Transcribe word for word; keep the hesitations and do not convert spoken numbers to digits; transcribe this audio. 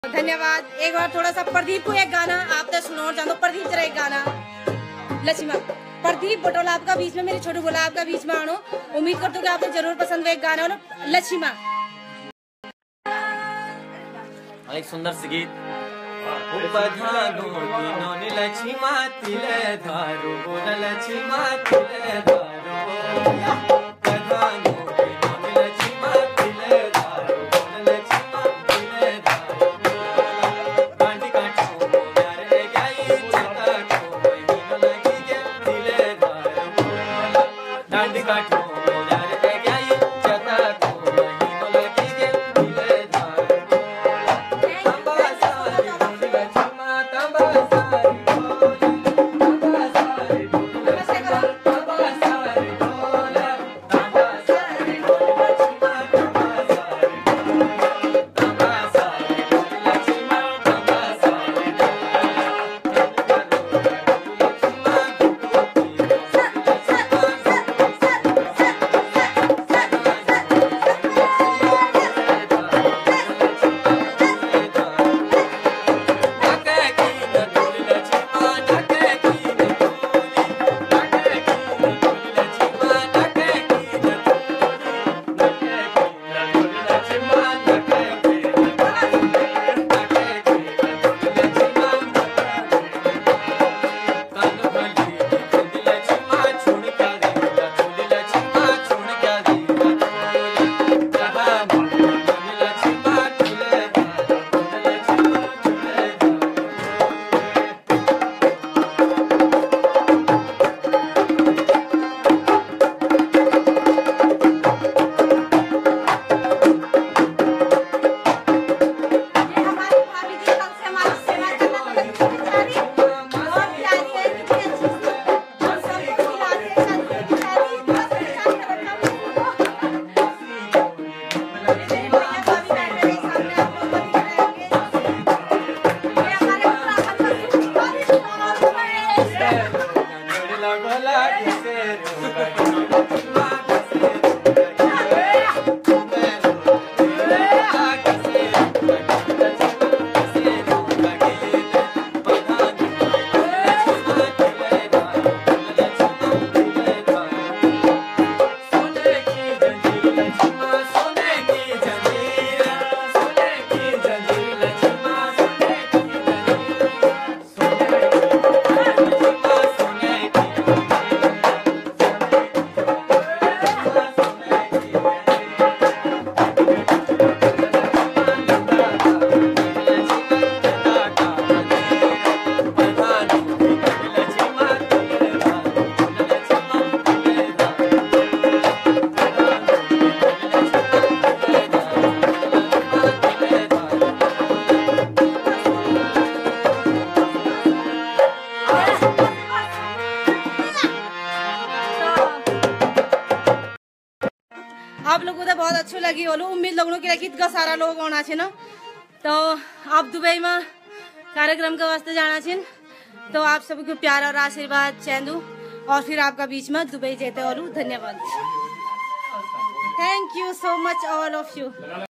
धन्यवाद। एक बार थोड़ा सा प्रदीप को एक गाना आप तो सुनो जानो। प्रदीप जरा एक गाना लचिमा। प्रदीप बुटोला आपका बीच में, मेरे छोटू बोला आपका बीच में आनो। उम्मीद करते हो कि आपको जरूर पसंद है एक गाना लचिमा। एक सुंदर सी गीत लचिमा तिले धारो बोल लचिमा तिले धारो आप लोगों को बहुत अच्छी लगी बोलो। उम्मीद लोगों के लिए इतना सारा लोग आना छे ना। तो आप दुबई में कार्यक्रम के वास्ते जाना छे तो आप सबको प्यार और आशीर्वाद चेंदू और फिर आपका बीच में दुबई जेते और धन्यवाद। Thank you so much all of you.